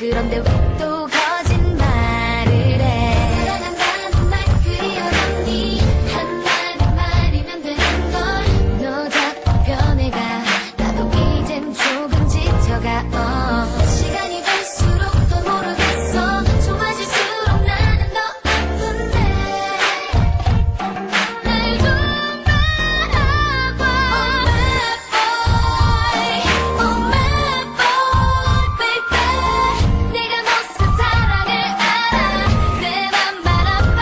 그런데 왜 또 거짓말을 해. 사랑한다는 말 그리워졌니? 한마디만이면 되는 걸. 너 자꾸 변해가. 나도 이젠 조금 지쳐가. 시간이 갈수록 더 모르겠어. 좋아질수록 나는 더 아픈데. 날 좀 바라봐. Oh my boy, baby. 내가 못산 사랑을 알아. 내 맘 바라봐.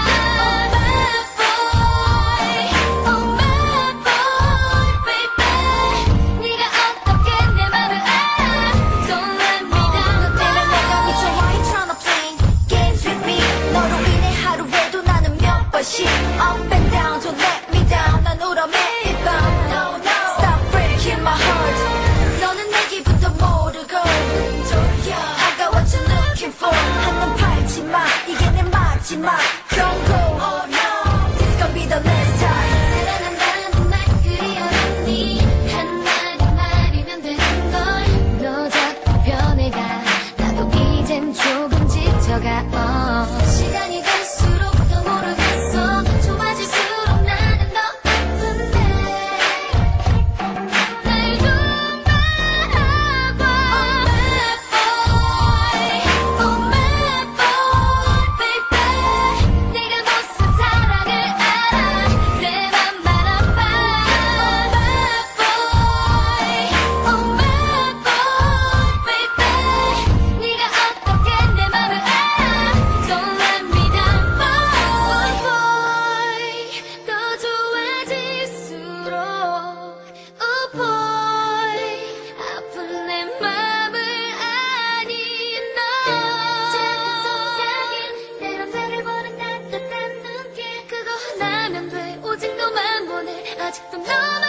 Oh my boy, baby. 네가 어떻게 내 맘을 알아. Don't let me down. 너 때문에 내가 미쳐. Why you tryna play games with me? 너로 인해 하루에도 나는 몇 번씩 up and down. Don't let me down. 난 울어 매일 밤. No, no. Stop breaking my heart. 너는 내 기분도 모르고 돌려. I got what you're looking for. 한눈 팔지 마. 이게 내 마지막 경고. Oh no. This gon' be the last time. 사랑한다는 말 그리워졌니? 한마디만이면 되는 걸. 너 자꾸 변해가. 나도 이젠 조금 지쳐가. 시간이 갈수록 더 모르겠어. 좋아질수록 나는 더 아픈데. 날 좀 바라봐. Oh my boy, baby. 내가 못산 사랑을 알아. 내 맘 바라봐. Oh my boy, baby. 네가 어떻게 내 맘을 알아. Don't let me down, boy, boy. 더 좋아질수록 oh boy. 아픈 내 맘을 아니 너. 작은 속삭임 내 남자를 보는 따뜻한 눈길. 그거 하나면 돼. 오직 너만 보내. 아직도 너만